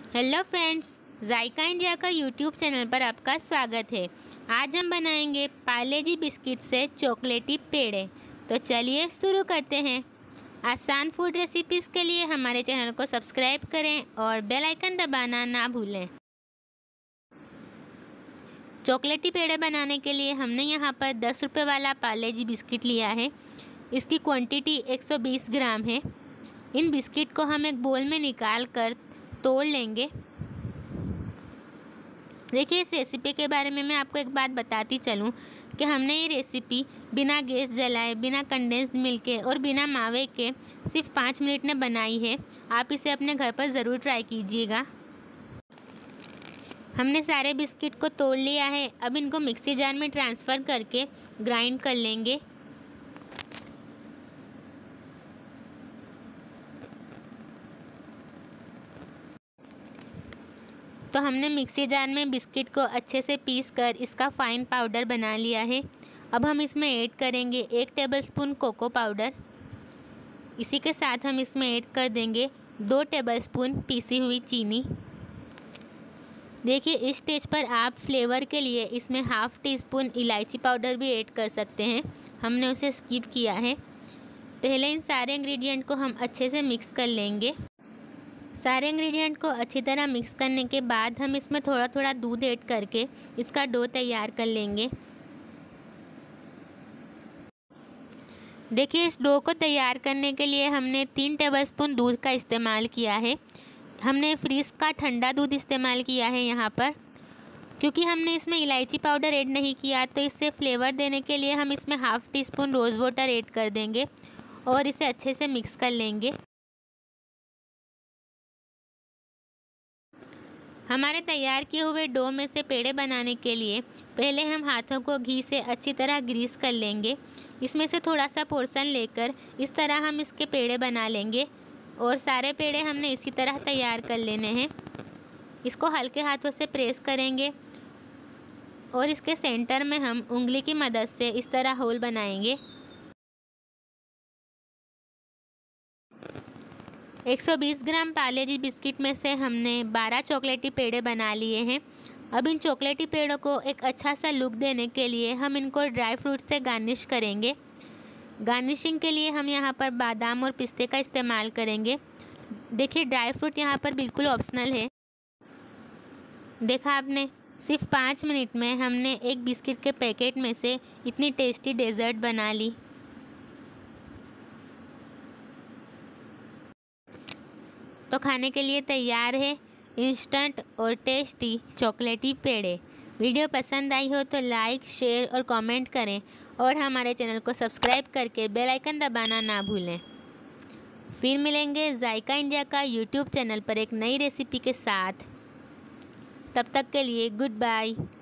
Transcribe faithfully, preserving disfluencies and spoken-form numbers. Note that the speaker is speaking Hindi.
हेलो फ्रेंड्स, जायका इंडिया का यूट्यूब चैनल पर आपका स्वागत है। आज हम बनाएंगे पार्ले जी बिस्किट से चॉकलेटी पेड़े। तो चलिए शुरू करते हैं। आसान फूड रेसिपीज़ के लिए हमारे चैनल को सब्सक्राइब करें और बेल आइकन दबाना ना भूलें। चॉकलेटी पेड़े बनाने के लिए हमने यहाँ पर दस रुपये वाला पार्ले जी बिस्किट लिया है। इसकी क्वांटिटी एक सौ बीस ग्राम है। इन बिस्किट को हम एक बोल में निकाल कर तोड़ लेंगे। देखिए, इस रेसिपी के बारे में मैं आपको एक बात बताती चलूँ कि हमने ये रेसिपी बिना गैस जलाए, बिना कंडेंस्ड मिल्क के और बिना मावे के सिर्फ पाँच मिनट में बनाई है। आप इसे अपने घर पर ज़रूर ट्राई कीजिएगा। हमने सारे बिस्किट को तोड़ लिया है। अब इनको मिक्सी जार में ट्रांसफ़र करके ग्राइंड कर लेंगे। तो हमने मिक्सी जार में बिस्किट को अच्छे से पीस कर इसका फ़ाइन पाउडर बना लिया है। अब हम इसमें ऐड करेंगे एक टेबलस्पून कोको पाउडर। इसी के साथ हम इसमें ऐड कर देंगे दो टेबलस्पून पीसी हुई चीनी। देखिए, इस स्टेज पर आप फ्लेवर के लिए इसमें हाफ़ टी स्पून इलायची पाउडर भी ऐड कर सकते हैं। हमने उसे स्किप किया है। पहले इन सारे इंग्रेडिएंट को हम अच्छे से मिक्स कर लेंगे। सारे इंग्रेडिएंट को अच्छी तरह मिक्स करने के बाद हम इसमें थोड़ा थोड़ा दूध ऐड करके इसका डो तैयार कर लेंगे। देखिए, इस डो को तैयार करने के लिए हमने तीन टेबलस्पून दूध का इस्तेमाल किया है। हमने फ्रीज का ठंडा दूध इस्तेमाल किया है यहाँ पर, क्योंकि हमने इसमें इलायची पाउडर ऐड नहीं किया। तो इससे फ्लेवर देने के लिए हम इसमें half teaspoon rose water add कर देंगे और इसे अच्छे से मिक्स कर लेंगे। हमारे तैयार किए हुए डो में से पेड़े बनाने के लिए पहले हम हाथों को घी से अच्छी तरह ग्रीस कर लेंगे। इसमें से थोड़ा सा पोर्शन लेकर इस तरह हम इसके पेड़े बना लेंगे और सारे पेड़े हमने इसी तरह तैयार कर लेने हैं। इसको हल्के हाथों से प्रेस करेंगे और इसके सेंटर में हम उंगली की मदद से इस तरह होल बनाएंगे। एक सौ बीस ग्राम पार्ले जी बिस्किट में से हमने बारह चॉकलेटी पेड़े बना लिए हैं। अब इन चॉकलेटी पेड़ों को एक अच्छा सा लुक देने के लिए हम इनको ड्राई फ्रूट से गार्निश करेंगे। गार्निशिंग के लिए हम यहाँ पर बादाम और पिस्ते का इस्तेमाल करेंगे। देखिए, ड्राई फ्रूट यहाँ पर बिल्कुल ऑप्शनल है। देखा आपने, सिर्फ पाँच मिनट में हमने एक बिस्किट के पैकेट में से इतनी टेस्टी डेजर्ट बना ली। तो खाने के लिए तैयार है इंस्टेंट और टेस्टी चॉकलेटी पेड़े। वीडियो पसंद आई हो तो लाइक, शेयर और कमेंट करें और हमारे चैनल को सब्सक्राइब करके बेल आइकन दबाना ना भूलें। फिर मिलेंगे जायका इंडिया का यूट्यूब चैनल पर एक नई रेसिपी के साथ। तब तक के लिए गुड बाय।